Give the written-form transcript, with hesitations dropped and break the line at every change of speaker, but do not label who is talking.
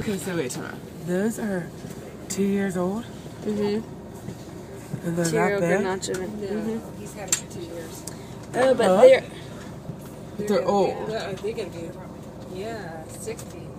Okay, so wait a minute. Those are 2 years old?
Mm-hmm.
And they're that big?
Garnacha.
No, he's had it for 2 years.
Oh, but
They're old.
They're gonna be, yeah, 60.